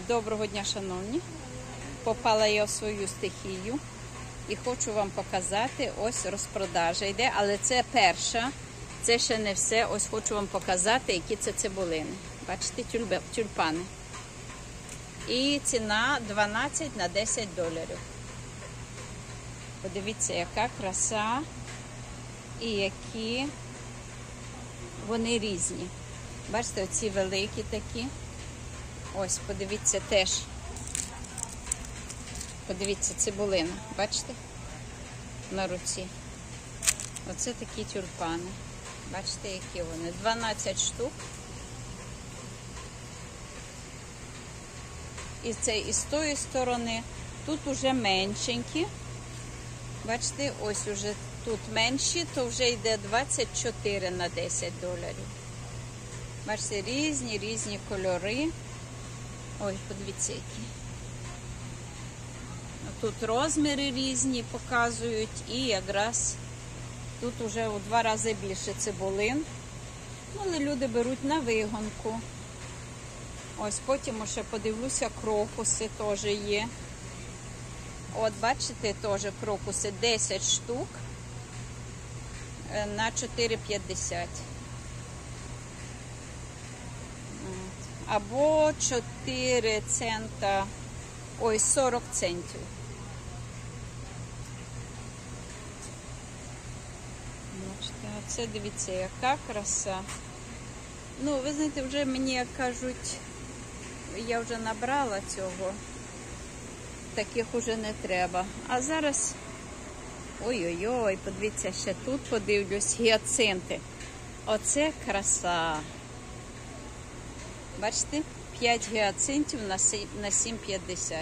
Доброго дня, шановні! Попала я в свою стихію і хочу вам показати, ось розпродажа йде, але це перша, це ще не все. Ось хочу вам показати, які це цибулини. Бачите, тюльпани. І ціна 12 на 10 доларів. Подивіться, яка краса і які вони різні. Бачите, оці великі такі. Ось, подивіться теж. Подивіться, цибулина. Бачите? На руці. Оце такі тюльпани. Бачите, які вони? 12 штук. І з тої сторони. Тут уже меншенькі. Бачите, ось уже тут менші, то вже йде 24 на 10 доларів. Бачите, різні кольори. Ой, подивіться, які. Тут розміри різні показують і якраз тут вже у 2 рази більше цибулин. Ну, але люди беруть на вигонку. Ось, потім ще подивлюся, крокуси теж є. От, бачите, теж крокуси 10 штук на 4,50. Або 4 цента, ой, 40 центів. Бачите, оце дивіться, яка краса. Ну, ви знаєте, вже мені, як кажуть, я вже набрала цього. Таких уже не треба. А зараз, ой-ой-ой, подивіться, ще тут подивлюсь, гіацинти. Оце краса. Бачите, 5 гіацинтів на 7,50.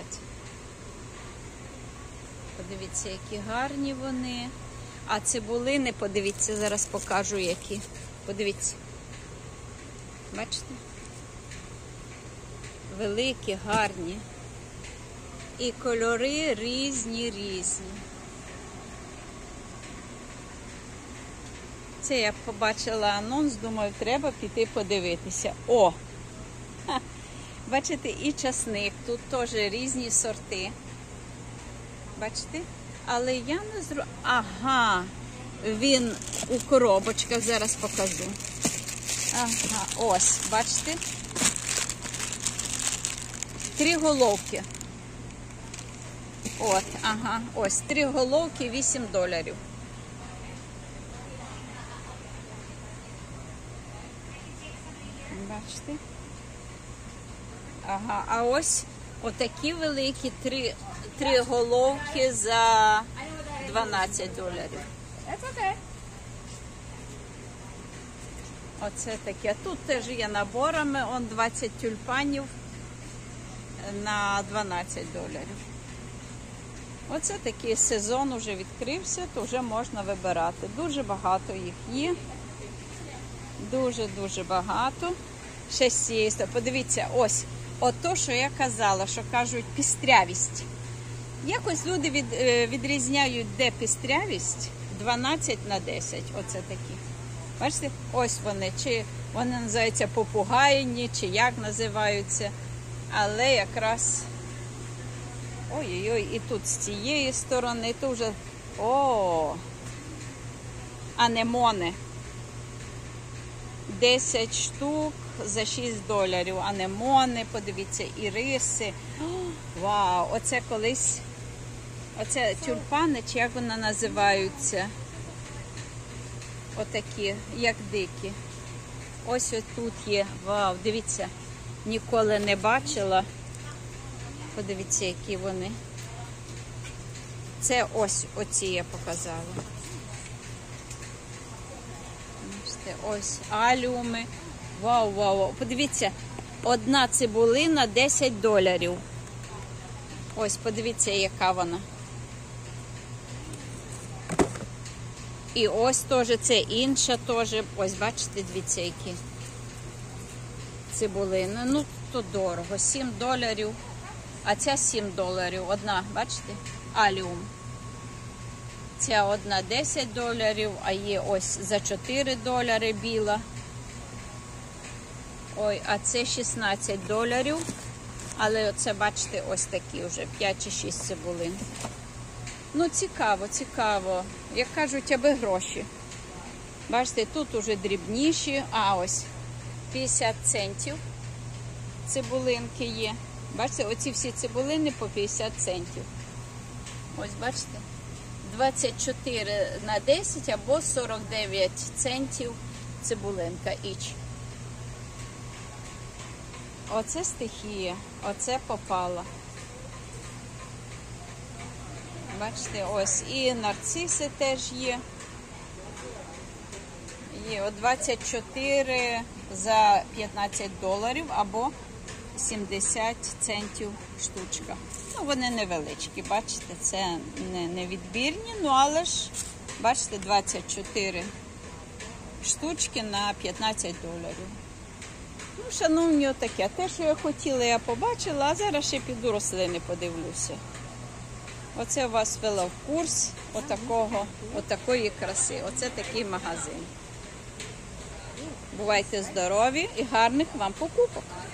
Подивіться, які гарні вони. А цибулини, подивіться, зараз покажу, які. Подивіться. Бачите? Великі, гарні. І кольори різні. Це я побачила анонс, думаю, треба піти подивитися. О! Бачите, і часник. Тут теж різні сорти. Бачите? Але я не зрозуміла. Ага, він у коробочках, зараз покажу. Ага, ось, бачите? 3 головки. От, ага, ось, 3 головки, 8 доларів. Бачите? Ага, а ось отакі великі 3 головки за 12 доларів. Оце таке. Тут теж є наборами, он 20 тюльпанів на 12 доларів. Оце такий сезон вже відкрився, то вже можна вибирати. Дуже багато їх є. Дуже багато. Ще з цієї сторони. Подивіться, ось. Ото, що я казала, що кажуть пістрявість. Якось люди відрізняють, де пістрявість. 12 на 10. Оце такі. Бачите? Ось вони. Чи вони називаються попугайні, чи як називаються. Але якраз... Ой-ой-ой, і тут з цієї сторони, тут вже... О! Анемони. 10 штук за 6 доларів. Анемони, подивіться, іриси. Вау! Оце колись... Оце тюльпани, чи як вони називаються? Отакі, як дикі. Ось тут є. Вау, дивіться. Ніколи не бачила. Подивіться, які вони. Це ось, оці я показала. Ось аліуми. Вау. Подивіться, одна цибулина 10 доларів. Ось, подивіться, яка вона. І ось теж, це інша теж. Ось, бачите, дивіться, які цибулини. Ну, то дорого. 7 доларів. А ця 7 доларів. Одна, бачите? Аліум. Ця одна 10 доларів, а є ось за 4 долари біла. Ой, а це 16 доларів. Але оце, бачите, ось такі вже 5 чи 6 цибулин. Ну, цікаво, цікаво. Як кажуть, аби гроші. Бачите, тут уже дрібніші. А ось 50 центів цибулинки є. Бачите, оці всі цибулини по 50 центів. Ось, бачите, 24 на 10 або 49 центів цибулинка іч. Оце стихія, оце попала. Бачите, ось і нарциси теж є. Є от 24 за 15 доларів або 70 центів штучка. Ну, вони невеличкі, бачите, це не відбірні, ну але ж, бачите, 24 штучки на 15 доларів. Ну, шановні, отаке. Те, що я хотіла, я побачила, а зараз ще піду рослини подивлюся. Оце у вас ввела в курс отакої краси. Оце такий магазин. Бувайте здорові і гарних вам покупок!